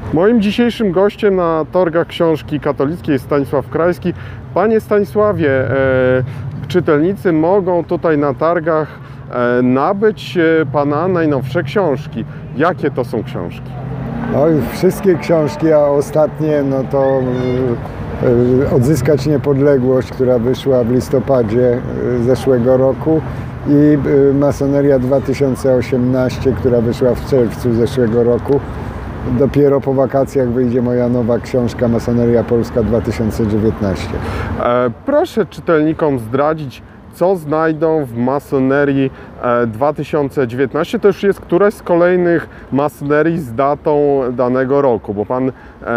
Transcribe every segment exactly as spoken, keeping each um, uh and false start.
Moim dzisiejszym gościem na targach książki katolickiej jest Stanisław Krajski. Panie Stanisławie, e, czytelnicy mogą tutaj na targach e, nabyć e, Pana najnowsze książki. Jakie to są książki? Oj, wszystkie książki, a ostatnie no to y, y, Odzyskać Niepodległość, która wyszła w listopadzie y, zeszłego roku, i y, Masoneria dwa tysiące osiemnaście, która wyszła w czerwcu zeszłego roku. Dopiero po wakacjach wyjdzie moja nowa książka Masoneria Polska dwa tysiące dziewiętnaście. E, proszę czytelnikom zdradzić, co znajdą w Masonerii dwa tysiące dziewiętnaście. To już jest któraś z kolejnych masonerii z datą danego roku, bo Pan e,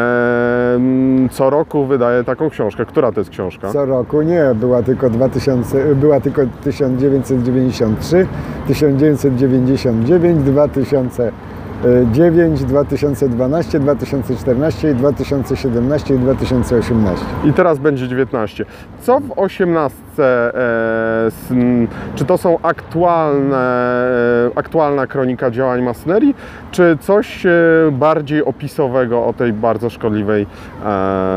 co roku wydaje taką książkę. Która to jest książka? Co roku nie, była tylko, dwa tysiące, była tylko tysiąc dziewięćset dziewięćdziesiąt trzy, tysiąc dziewięćset dziewięćdziesiąt dziewięć, dwa tysiące dziewięć, dwa tysiące dwanaście, dwa tysiące czternaście, dwa tysiące siedemnaście i dwa tysiące osiemnaście. I teraz będzie dziewiętnaście. Co w osiemnastce, e, s, czy to są aktualne, e, aktualna kronika działań masonerii, czy coś e, bardziej opisowego o tej bardzo szkodliwej e,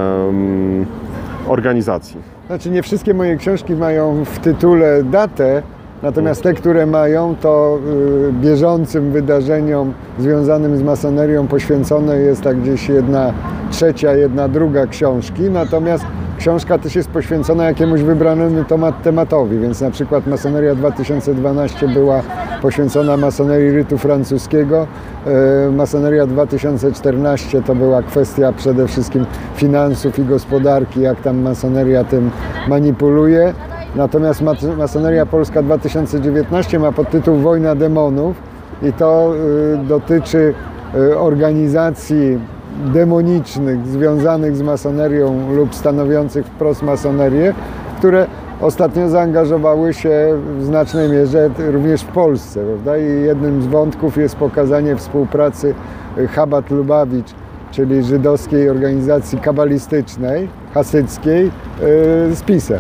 organizacji? Znaczy, nie wszystkie moje książki mają w tytule datę, natomiast te, które mają, to y, bieżącym wydarzeniom związanym z masonerią poświęcone jest tak gdzieś jedna trzecia, jedna druga książki, natomiast książka też jest poświęcona jakiemuś wybranemu tematowi, więc na przykład Masoneria dwa tysiące dwanaście była poświęcona masonerii rytu francuskiego, y, Masoneria dwa tysiące czternaście to była kwestia przede wszystkim finansów i gospodarki, jak tam masoneria tym manipuluje. Natomiast Masoneria Polska dwa tysiące dziewiętnaście ma podtytuł Wojna demonów i to y, dotyczy y, organizacji demonicznych związanych z masonerią lub stanowiących wprost masonerię, które ostatnio zaangażowały się w znacznej mierze również w Polsce, prawda? I jednym z wątków jest pokazanie współpracy Chabad Lubawicz, czyli żydowskiej organizacji kabalistycznej, hasyckiej, y, z pisem.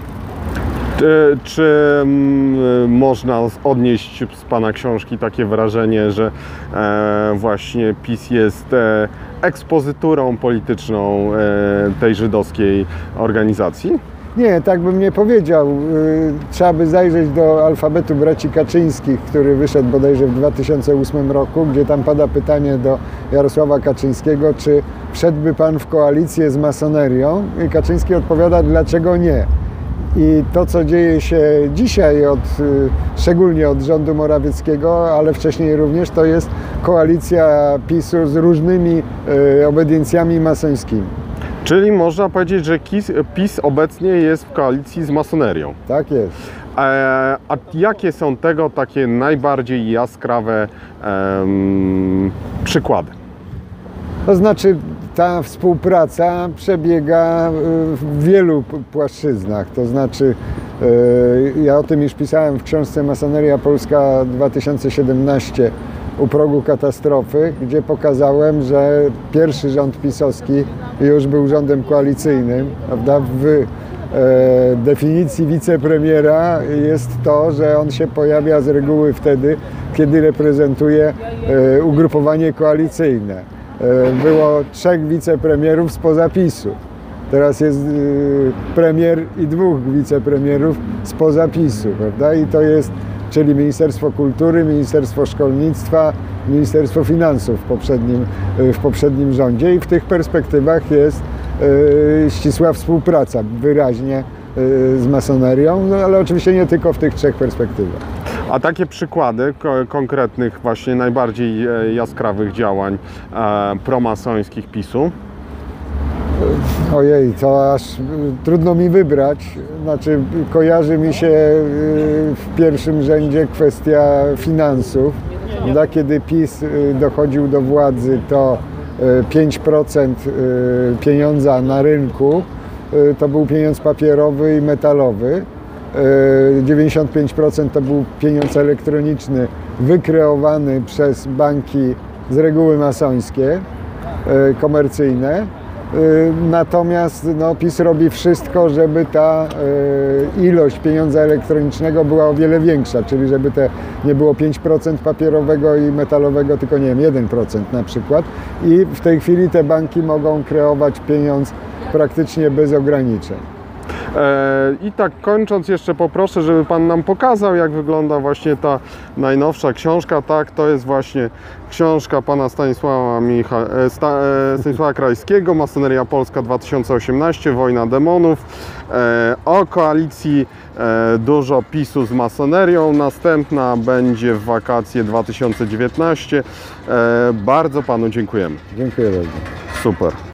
Czy, czy mm, można odnieść z Pana książki takie wrażenie, że e, właśnie PiS jest e, ekspozyturą polityczną e, tej żydowskiej organizacji? Nie, tak bym nie powiedział. Trzeba by zajrzeć do alfabetu braci Kaczyńskich, który wyszedł bodajże w dwa tysiące ósmym roku, gdzie tam pada pytanie do Jarosława Kaczyńskiego, czy wszedłby Pan w koalicję z masonerią? I Kaczyński odpowiada, dlaczego nie? I to, co dzieje się dzisiaj, od, szczególnie od rządu Morawieckiego, ale wcześniej również, to jest koalicja PiSu z różnymi y, obediencjami masońskimi. Czyli można powiedzieć, że PiS obecnie jest w koalicji z masonerią. Tak jest. E, a jakie są tego takie najbardziej jaskrawe em, przykłady? To znaczy, ta współpraca przebiega w wielu płaszczyznach. To znaczy, ja o tym już pisałem w książce Masoneria Polska dwa tysiące siedemnaście u progu katastrofy, gdzie pokazałem, że pierwszy rząd pisowski już był rządem koalicyjnym, prawda? W definicji wicepremiera jest to, że on się pojawia z reguły wtedy, kiedy reprezentuje ugrupowanie koalicyjne. Było trzech wicepremierów spoza PiSu. Teraz jest premier i dwóch wicepremierów spoza PiSu, prawda? I to jest, czyli Ministerstwo Kultury, Ministerstwo Szkolnictwa, Ministerstwo Finansów w poprzednim, w poprzednim rządzie, i w tych perspektywach jest e, ścisła współpraca wyraźnie e, z masonerią, no ale oczywiście nie tylko w tych trzech perspektywach. A takie przykłady konkretnych, właśnie najbardziej jaskrawych działań e, promasońskich PiSu? Ojej, to aż trudno mi wybrać. Znaczy, kojarzy mi się w pierwszym rzędzie kwestia finansów. Kiedy PiS dochodził do władzy, to pięć procent pieniądza na rynku to był pieniądz papierowy i metalowy. dziewięćdziesiąt pięć procent to był pieniądz elektroniczny wykreowany przez banki z reguły masońskie, komercyjne. Y, Natomiast no, PiS robi wszystko, żeby ta y, ilość pieniądza elektronicznego była o wiele większa, czyli żeby te nie było pięć procent papierowego i metalowego, tylko nie wiem, jeden procent na przykład. I w tej chwili te banki mogą kreować pieniądz praktycznie bez ograniczeń. E, I tak kończąc jeszcze poproszę, żeby Pan nam pokazał, jak wygląda właśnie ta najnowsza książka. Tak, to jest właśnie książka Pana Stanisława, Micha, e, Sta, e, Stanisława Krajskiego, Masoneria Polska dwa tysiące osiemnaście, Wojna demonów. E, o koalicji e, dużo PiSu z masonerią. Następna będzie w wakacje dwa tysiące dziewiętnaście. E, bardzo Panu dziękujemy. Dziękuję bardzo. Super.